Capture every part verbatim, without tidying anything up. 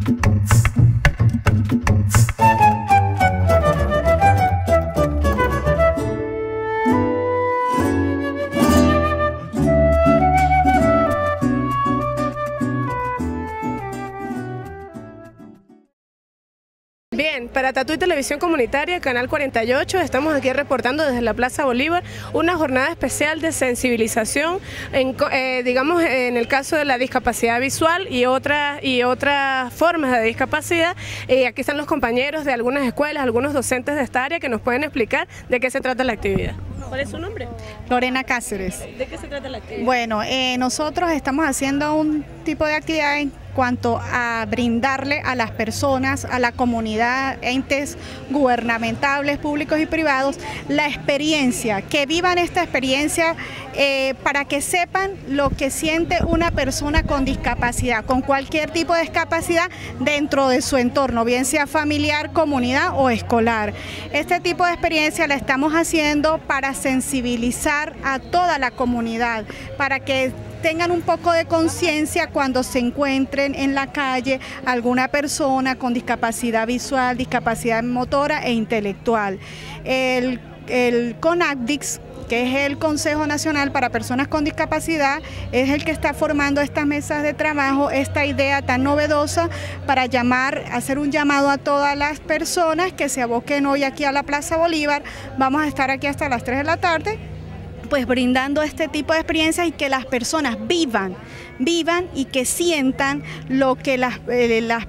Bien, para Tatuí Televisión Comunitaria, Canal cuarenta y ocho, estamos aquí reportando desde la Plaza Bolívar una jornada especial de sensibilización, en, eh, digamos, en el caso de la discapacidad visual y otras y otras formas de discapacidad. Eh, aquí están los compañeros de algunas escuelas, algunos docentes de esta área que nos pueden explicar de qué se trata la actividad. ¿Cuál es su nombre? Lorena Cáceres. ¿De qué se trata la actividad? Bueno, eh, nosotros estamos haciendo un tipo de actividad en cuanto a brindarle a las personas, a la comunidad, entes gubernamentales, públicos y privados, la experiencia, que vivan esta experiencia eh, para que sepan lo que siente una persona con discapacidad, con cualquier tipo de discapacidad dentro de su entorno, bien sea familiar, comunidad o escolar. Este tipo de experiencia la estamos haciendo para sensibilizar a toda la comunidad, para que tengan un poco de conciencia cuando se encuentren en la calle alguna persona con discapacidad visual, discapacidad motora e intelectual. El, el CONACDIS, que es el Consejo Nacional para Personas con Discapacidad, es el que está formando estas mesas de trabajo, esta idea tan novedosa para llamar, hacer un llamado a todas las personas que se aboquen hoy aquí a la Plaza Bolívar. Vamos a estar aquí hasta las tres de la tarde, pues brindando este tipo de experiencias y que las personas vivan, vivan y que sientan lo que las, eh, las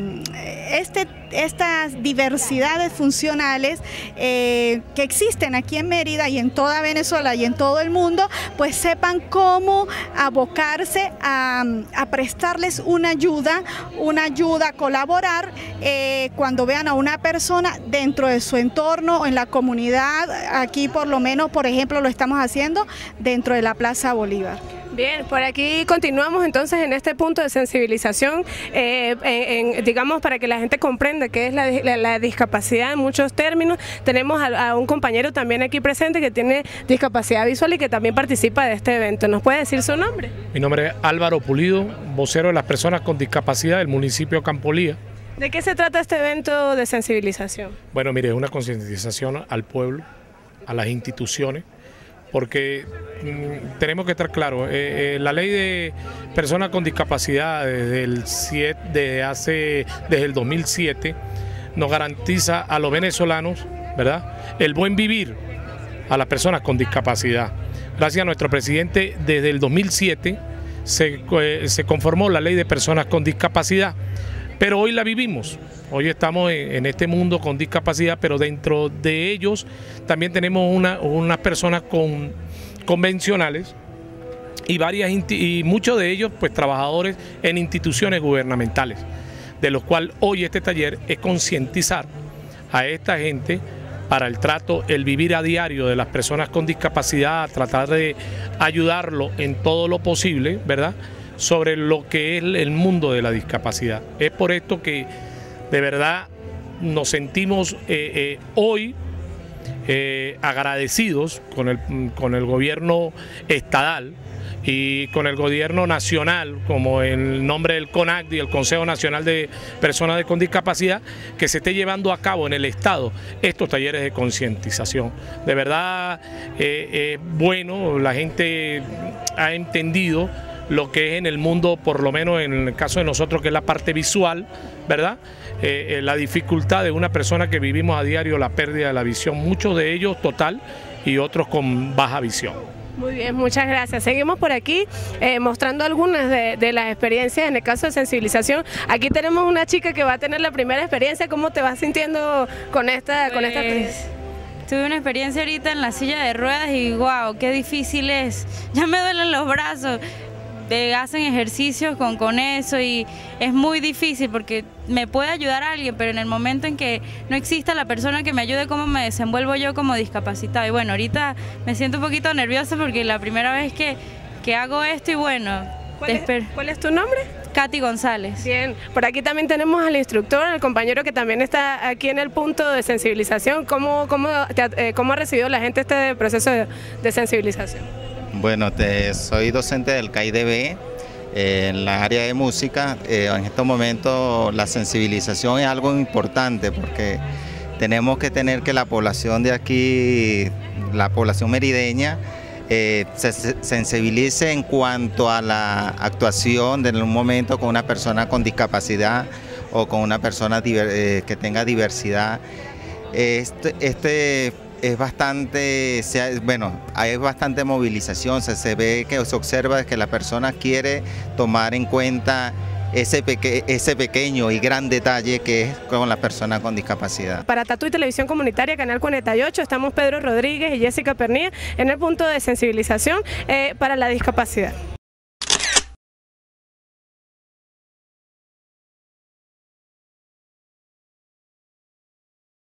este, estas diversidades funcionales eh, que existen aquí en Mérida y en toda Venezuela y en todo el mundo, pues sepan cómo abocarse a, a prestarles una ayuda, una ayuda a colaborar eh, cuando vean a una persona dentro de su entorno o en la comunidad. Aquí por lo menos, por ejemplo, lo estamos haciendo dentro de la Plaza Bolívar. Bien, por aquí continuamos entonces en este punto de sensibilización, eh, en, en, digamos, para que la gente comprenda qué es la, la, la discapacidad en muchos términos. Tenemos a, a un compañero también aquí presente que tiene discapacidad visual y que también participa de este evento. ¿Nos puede decir su nombre? Mi nombre es Álvaro Pulido, vocero de las personas con discapacidad del municipio de Campolía. ¿De qué se trata este evento de sensibilización? Bueno, mire, es una concientización al pueblo, a las instituciones, porque mmm, tenemos que estar claros, eh, eh, la ley de personas con discapacidad desde el, siete, desde hace, desde el dos mil siete nos garantiza a los venezolanos, ¿verdad?, el buen vivir a las personas con discapacidad. Gracias a nuestro presidente, desde el dos mil siete se, eh, se conformó la ley de personas con discapacidad, pero hoy la vivimos. Hoy estamos en este mundo con discapacidad, pero dentro de ellos también tenemos una, unas personas con, convencionales y, varias, y muchos de ellos pues trabajadores en instituciones gubernamentales, de los cuales hoy este taller es concientizar a esta gente para el trato, el vivir a diario de las personas con discapacidad, tratar de ayudarlo en todo lo posible, ¿verdad?, sobre lo que es el mundo de la discapacidad. Es por esto que de verdad nos sentimos eh, eh, hoy eh, agradecidos con el, con el gobierno estatal y con el gobierno nacional, como en el nombre del CONACDI, el Consejo Nacional de Personas con Discapacidad, que se esté llevando a cabo en el Estado estos talleres de concientización. De verdad es eh, eh, bueno, la gente ha entendido lo que es en el mundo, por lo menos en el caso de nosotros, que es la parte visual, ¿verdad? Eh, eh, la dificultad de una persona que vivimos a diario la pérdida de la visión, muchos de ellos total y otros con baja visión. Muy bien, muchas gracias. Seguimos por aquí eh, mostrando algunas de, de las experiencias en el caso de sensibilización. Aquí tenemos una chica que va a tener la primera experiencia. ¿Cómo te vas sintiendo con esta, pues, con esta experiencia? Tuve una experiencia ahorita en la silla de ruedas y wow, qué difícil es. Ya me duelen los brazos. De, hacen ejercicios con, con eso y es muy difícil porque me puede ayudar a alguien, pero en el momento en que no exista la persona que me ayude, ¿cómo me desenvuelvo yo como discapacitado? Y bueno, ahorita me siento un poquito nerviosa porque la primera vez que, que hago esto y bueno... ¿Cuál es, ¿Cuál es tu nombre? Katy González. Bien, por aquí también tenemos al instructor, al compañero que también está aquí en el punto de sensibilización. ¿Cómo, cómo, te, eh, cómo ha recibido la gente este proceso de, de sensibilización? Bueno, te, soy docente del C A I D B eh, en la área de música. Eh, en estos momentos la sensibilización es algo importante porque tenemos que tener que la población de aquí, la población merideña, eh, se sensibilice en cuanto a la actuación de en un momento con una persona con discapacidad o con una persona eh, que tenga diversidad. Este, este es bastante, bueno, hay bastante movilización, se, se ve que se observa que la persona quiere tomar en cuenta ese, peque, ese pequeño y gran detalle que es con la persona con discapacidad. Para Tatuí Televisión Comunitaria, Canal cuarenta y ocho, estamos Pedro Rodríguez y Jessica Pernilla en el punto de sensibilización eh, para la discapacidad.